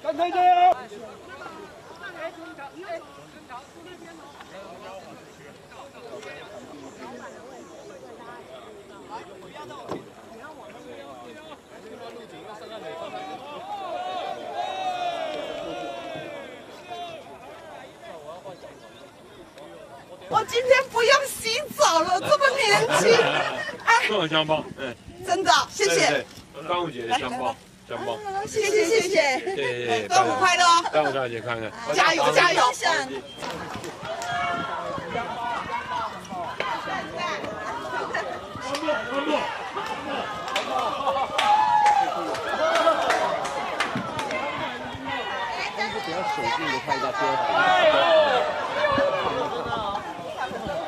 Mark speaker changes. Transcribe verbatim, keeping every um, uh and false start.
Speaker 1: 干台加油！
Speaker 2: 我今天不用洗澡了，这么年轻。哎，
Speaker 1: 送个香包，嗯，
Speaker 2: 真的，谢谢。
Speaker 1: 端午节的香包，香包。
Speaker 2: 谢谢谢谢。
Speaker 1: 对对对，
Speaker 2: 端午快乐！
Speaker 1: 端午大节看看，
Speaker 2: 加油加油！
Speaker 3: 不要手劲的拍一下贴。